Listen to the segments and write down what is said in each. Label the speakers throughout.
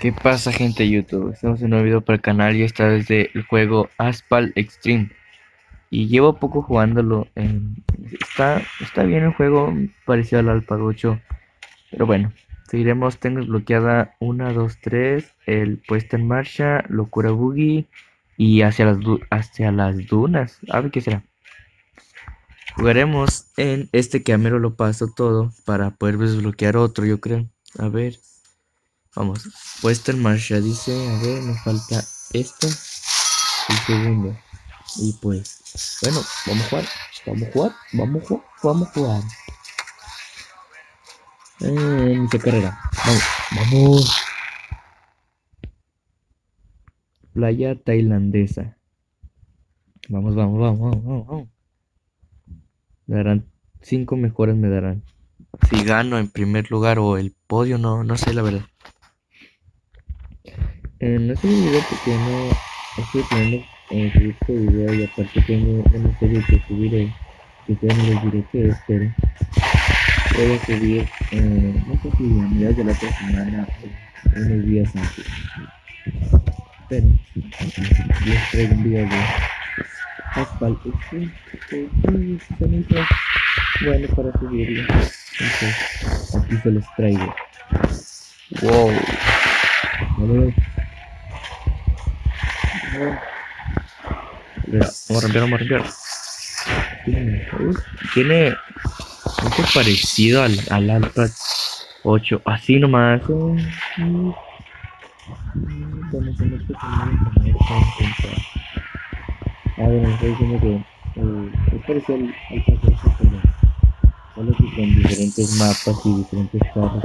Speaker 1: ¿Qué pasa, gente de YouTube? Estamos en un nuevo video para el canal y esta vez del juego Asphalt Extreme. Y llevo poco jugándolo. Está bien el juego, parecido al Alpha 8. Pero bueno, seguiremos. Tengo desbloqueada 1, 2, 3. El puesta en marcha, locura boogie y hacia las dunas. A ver qué será. Jugaremos en este que a mero lo paso todo para poder desbloquear otro, yo creo. A ver. Vamos, puesta en marcha, dice, a ver, nos falta esto, el segundo. Y pues, bueno, vamos a jugar, vamos a jugar, vamos a jugar, vamos a jugar. Inicia carrera, vamos, vamos. Playa tailandesa. Vamos, vamos, vamos, vamos, vamos, vamos. Me darán 5 mejoras, me darán. Si gano en primer lugar o el podio, no sé la verdad. No sé el video porque no estoy planeando subir este video y aparte tengo una serie que subiré, que todavía no les diré qué es, pero voy a subir, no sé si a mediados de la otra semana o unos días antes, pero les traigo un video de Asphalt Extreme que sí, se me hizo bueno para subirlo, entonces aquí se los traigo. Wow, vamos a romper, vamos a romper. Tiene mucho parecido al Alpha 8, así nomás. Bueno, estoy diciendo que es parecido al Alpha 8, pero solo que con diferentes mapas y diferentes carros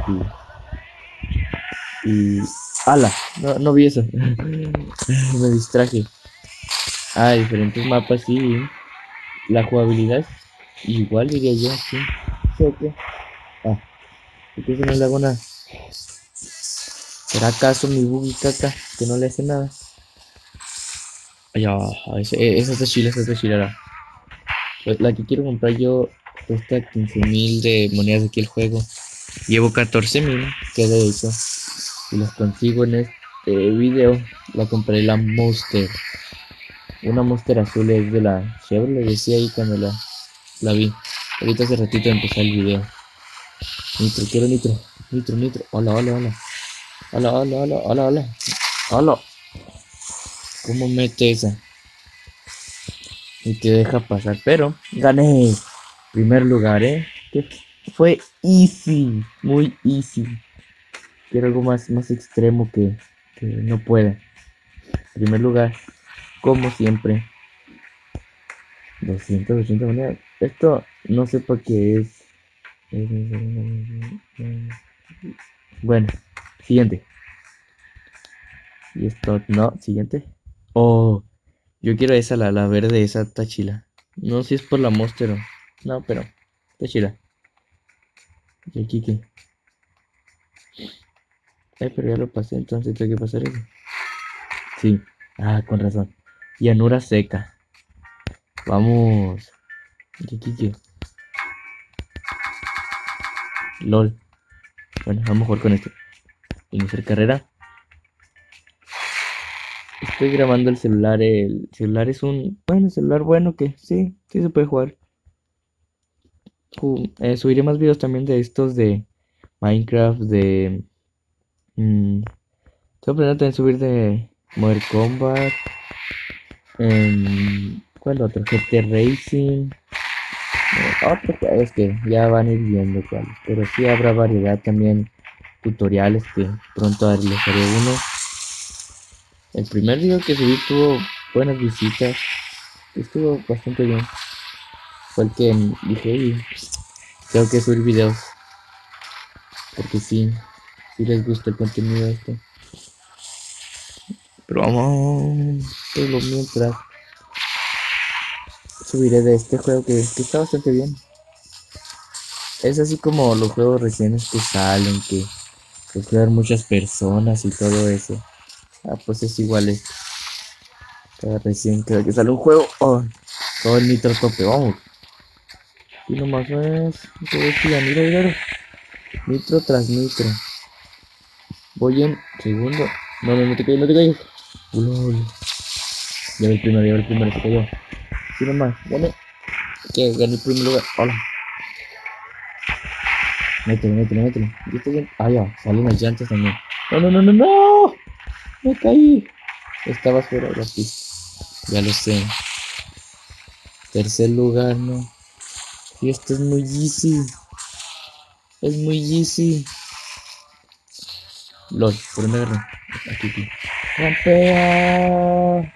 Speaker 1: y... ¡Hala! No vi eso. Me distraje. Diferentes mapas y la jugabilidad es igual, diría yo, sí. Sí, ok. ¿Por qué se no le hago nada? ¿Será acaso mi buggy caca que no le hace nada? Esa está chila, esa está chila. La que quiero comprar yo cuesta 15.000 de monedas de aquí el juego. Llevo 14.000, que de hecho, si las consigo en este video, la compraré la Monster. Una Monster azul es de la Chevrolet, decía ahí cuando la vi. Ahorita hace ratito empezó el video. Nitro, quiero nitro. Nitro, nitro. Hola, hola, hola. Hola, hola, hola, hola, hola. Hola. ¿Cómo mete esa? Y te deja pasar, pero gané. Primer lugar, que fue easy, muy easy. Quiero algo más extremo que no pueda. Primer lugar, como siempre. 200 monedas. Esto no sé para qué es. Bueno, siguiente. Y esto, no, siguiente. Oh, yo quiero esa, la verde, esa está chila. No sé si es por la Monster o... No, pero está chila. Y aquí que... pero ya lo pasé, entonces tengo que pasar eso. Sí, con razón. Llanura seca. Vamos. Y aquí que... LOL. Bueno, vamos a jugar con esto. Iniciar carrera. Estoy grabando el celular. El celular es un... Bueno, celular bueno que sí se puede jugar. Subiré más videos también de estos de Minecraft, de... Estoy planeando también subir de Modern Combat. ¿Cuál otro? GT Racing. Otros juegos que ya van a ir viendo cuáles. Pero sí habrá variedad también. Tutoriales que pronto les haré uno. El primer video que subí tuvo buenas visitas. Estuvo bastante bien. Fue el que dije, "Ey, tengo que subir videos. Porque sí les gusta el contenido este. Pero vamos, solo mientras subiré de este juego que está bastante bien. Es así como los juegos recientes que salen, que juegan muchas personas y todo eso. Pues es igual esto. Cada que sale un juego, todo el nitro tope, vamos. Y nomás es, mira, nitro tras nitro. Voy en segundo. No, no, no te cayes, no te cayes. Lol. Ya el primero, se cayó. Sí, nomás, gané. ¿Qué? Gané el primer lugar. Hola. Mételo, mételo, mételo. Yo estoy bien. Ah, ya, salen las llantas también. No, no, no, no, no. Me caí. Estabas fuera de la pista. Ya lo sé. Tercer lugar, no. Y esto es muy easy. Es muy easy. LOL, ¿por dónde agarré? Aquí, aquí. ¡Campea!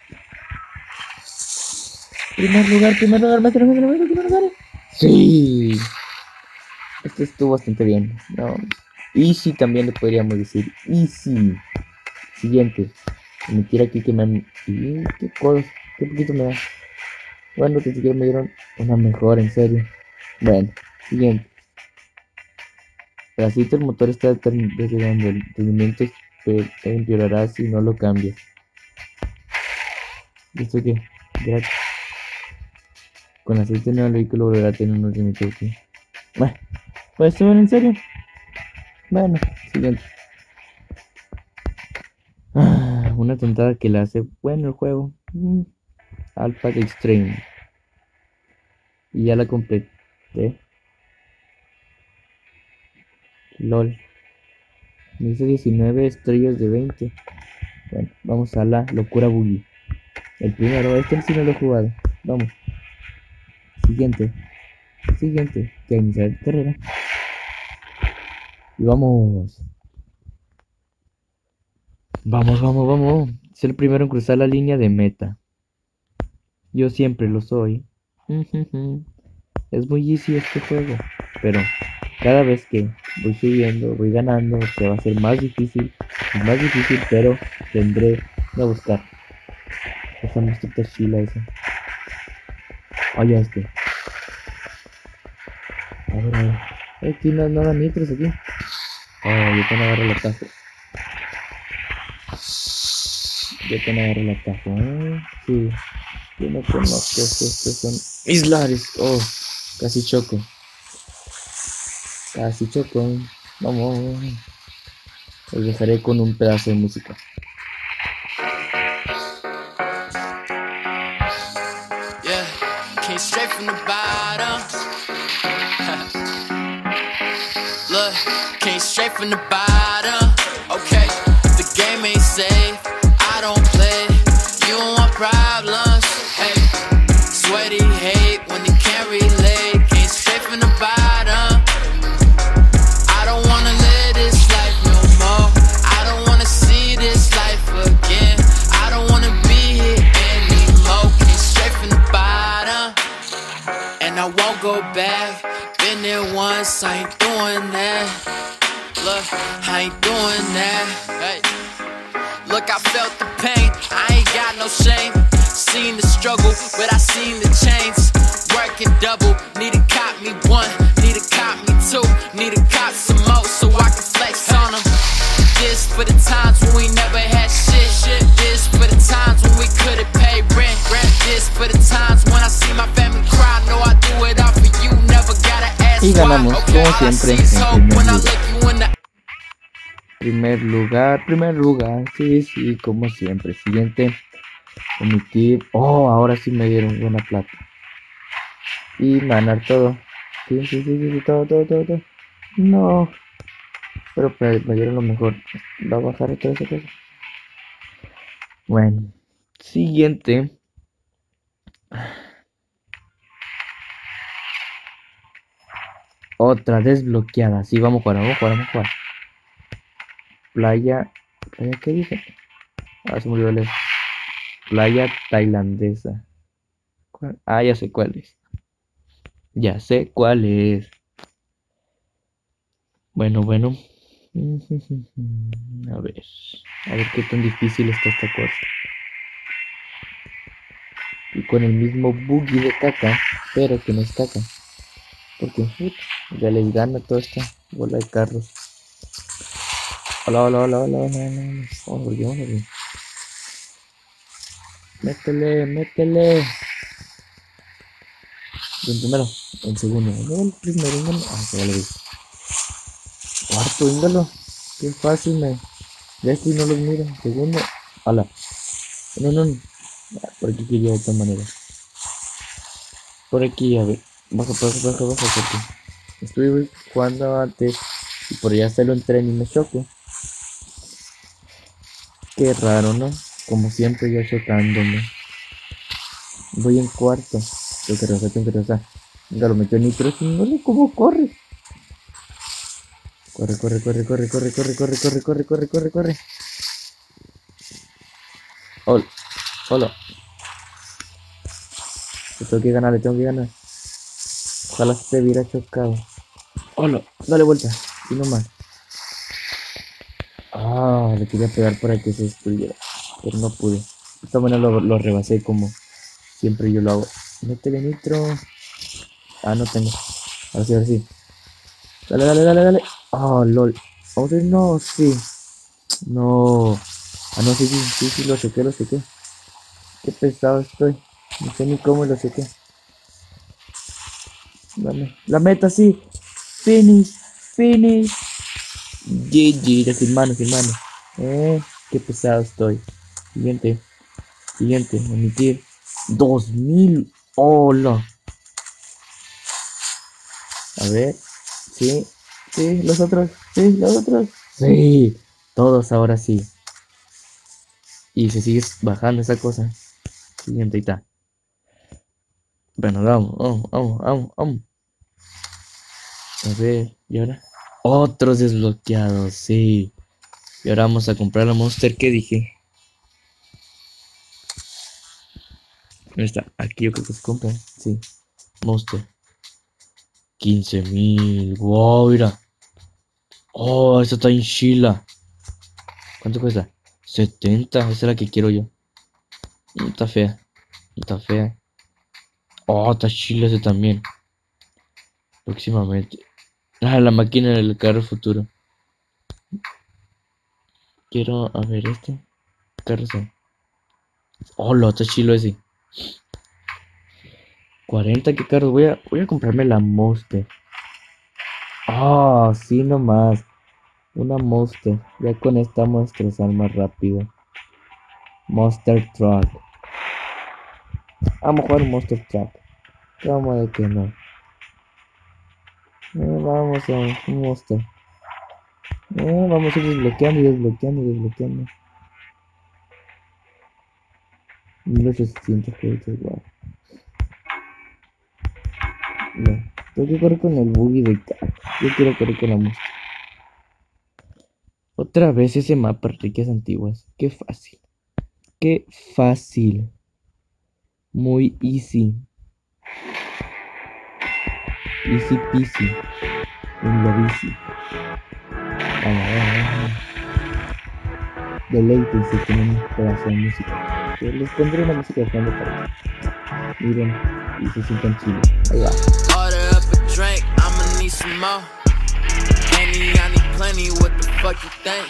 Speaker 1: Primer lugar, mételo, mételo, mételo, primer lugar. Sí. Esto estuvo bastante bien. No. Easy también le podríamos decir. Easy. Siguiente. Me tira aquí que me han. ¿Qué cosas? ¿Qué poquito me da? Bueno, que siquiera me dieron una mejor, en serio. Bueno, siguiente. El aceite del motor está deteriorando. El rendimiento empeorará si no lo cambias. ¿Y esto qué? Gratis. Con aceite nuevo el vehículo volverá a tener un rendimiento aquí. Bueno, pues esto en serio. Bueno, siguiente. Una tontada que le hace bueno el juego. Alpha Extreme. Y ya la completé. LOL. Me hice 19 estrellas de 20. Bueno, vamos a la locura boogie. El primero, este sí no lo he jugado. Vamos. Siguiente. Siguiente. Que iniciar carrera. Y vamos. Vamos, vamos, vamos. Es el primero en cruzar la línea de meta. Yo siempre lo soy. Es muy easy este juego. Pero cada vez que voy subiendo, voy ganando, se va a hacer más difícil. Más difícil, pero tendré que buscar. Esa monstruita chila esa. Oye, este. A ver, a ver. Aquí no, no da nitros aquí. Oh, yo te agarro el atajo. Yo te agarro el atajo, Sí. Yo no conozco estos son islares. Oh, casi choco. Casi choco. Vamos. Los dejaré con un pedazo de música.
Speaker 2: Yeah, came straight from the bottom. Look, came straight from the bottom. Okay, the game ain't safe. I don't play. You don't want problems. Hey, sweaty hate when you can't relate. Came straight from the bottom. I don't wanna live this life no more. I don't wanna see this life again. I don't wanna be here anymore. Came straight from the bottom, and I won't go back. Been there once, I ain't doing that. Look, I ain't doing that. Hey, look, I felt the pain, I ain't got no shame. Seen the struggle, but I seen the change. Working double, need to cop me one, need to cop me two, need to cop some more so I can flex on them. This for the times when we never had shit. This for the times when we couldn't pay rent. This for the times when I see my family cry. No, I do it all for you, never gotta ask
Speaker 1: y ganamos,
Speaker 2: why.
Speaker 1: como siempre, primer lugar, sí, sí, como siempre. Siguiente, omitir. Oh, ahora sí me dieron buena plata. Y ganar todo. Sí, sí, sí, sí, todo, todo, todo, todo. No. Pero me dieron lo mejor. Va a bajar toda esa cosa. Bueno. Siguiente. Otra desbloqueada. Sí, vamos a jugar, vamos a jugar, vamos a jugar. Playa. ¿Qué dije? Ah, se me olvidó leer. Playa tailandesa. Ah, ya sé cuál es. Ya sé cuál es. Bueno, bueno. A ver qué tan difícil está esta cosa. Y con el mismo buggy de caca, pero que no es caca. Porque ya les gana toda esta bola de carros. Hola, hola, hola, hola, hola, hola. Vamos, porque vamos, porque. Métele, métele. Y en primero, en segundo. No, el primero, no. Ah, ya lo vi. Cuarto, índalo. Qué fácil, me. Ya estoy, no los miro. Segundo. Hola. No, no, no. Por aquí quería de esta manera. Por aquí, a ver. Baja, porque estuve jugando antes y por allá salió un tren y me choco. Qué raro, ¿no? Como siempre yo chocándome. Voy en cuarto. Tengo que regresar. Venga, lo metió nitro. No sé cómo corre. Corre. Hola. Hola. Le tengo que ganar. Ojalá se hubiera chocado. Hola. Dale vuelta. Y no más. Ah, le quería pegar para que se destruyera. Pero no pude. De esta manera lo rebasé como siempre yo lo hago. Métele nitro. Ah, no tengo. Ahora sí. Dale. Ah, lol. Vamos a ver, no, sí. No. Ah, no, sí, lo sequé. Qué pesado estoy. No sé ni cómo lo sequé. Dame. La meta, sí. Finish. GG, sin mano. Qué pesado estoy. Siguiente, emitir. 2000. Hola. A ver. Sí, los otros. Sí, todos ahora sí. Y se sigue bajando esa cosa. Siguiente, ahí está. Bueno, vamos. A ver, ¿y ahora? Otros desbloqueados, sí. Y ahora vamos a comprar la Monster que dije. ¿Dónde está? Aquí yo creo que se compra. Sí. Monster. 15.000. Wow, mira. Oh, esta está en Sheila. ¿Cuánto cuesta? 70. Esa es la que quiero yo. Está fea. Oh, está Sheila ese también. Próximamente. Ah, la máquina del carro futuro. Quiero, a ver, este. Carro son. Oh, lo está chilo ese. 40, qué caro. Voy a comprarme la Monster. Ah, sí, nomás. Una Monster. Ya con esta vamos a destrozar más rápido. Monster Truck. Vamos a jugar un Monster Truck. Vamos de que no. Vamos a un Monster. Vamos a ir desbloqueando. 1800 créditos, wow. No. Tengo que correr con el buggy de carro. Yo quiero correr con la Monster. Otra vez ese mapa, riquezas antiguas. Qué fácil. Muy easy. Easy peasy. En la bici. Vamos. Deleítense con un pedazo de música. Yo les pondré una música de fondo para que miren y se sientan chidos. Ahí va.
Speaker 2: Order up a drink, I'ma need some more. Henny, I need plenty, what the fuck you think?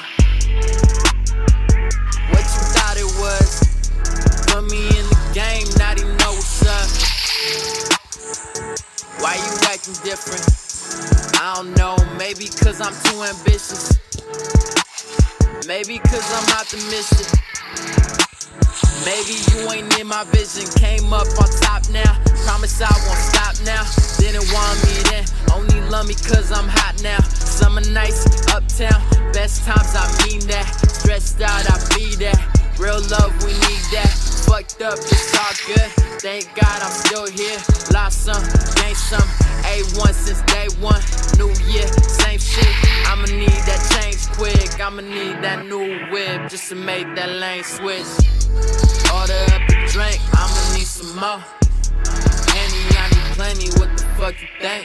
Speaker 2: What you thought it was? Put me in the game, not even know what's up. Why you acting different? I don't know, maybe cause I'm too ambitious. Maybe cause I'm optimistic. Maybe you ain't in my vision. Came up on top now. Promise I won't stop now. Didn't want me then. Only love me cause I'm hot now. Summer nights, uptown. Best times, I mean that. Stressed out, I be that. Real love, we need that. Fucked up, it's all good. Thank God I'm still here. Lost some, gained some. A1 since day one. New year, same shit. I'ma need that change quick. I'ma need that new whip just to make that lane switch. Order up a drink, I'ma need some more. Henny, I need plenty, what the fuck you think?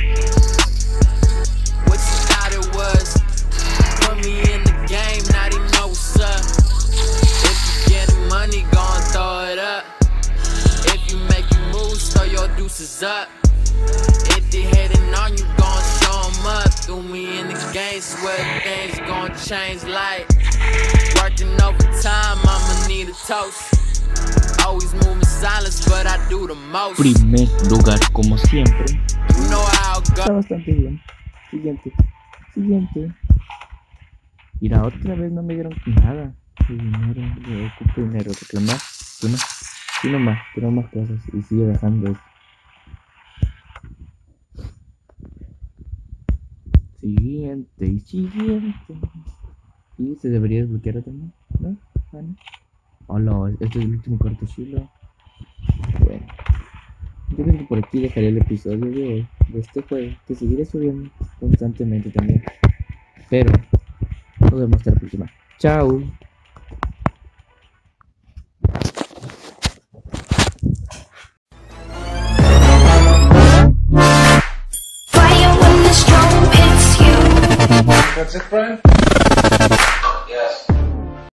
Speaker 2: What you thought it was? Put me in the game, not even know what's up. If you getting money, go and throw it up. If you making moves, throw your deuces up. If they hating on you, go and show them up. Threw me in the game, swear things gon' change like working overtime, I'ma need a toast. Always moving silence, but I do the most.
Speaker 1: Primer lugar, como siempre.
Speaker 2: You know how it
Speaker 1: Está
Speaker 2: go.
Speaker 1: bastante bien. Siguiente. Y la otra vez no me dieron nada. El dinero, yo ocupo dinero, reclamar, sí nomás, pero más cosas. Y sigue bajando eso. Siguiente y siguiente. Y se debería desbloquear también, ¿no? Ah, no. Hola, este es el último cartuchilo. Bueno, yo creo que por aquí dejaré el episodio de hoy, de este juego, que seguiré subiendo constantemente también. Pero nos vemos hasta la próxima. Chao.
Speaker 3: Fire when the storm hits you.
Speaker 4: That's it, friend?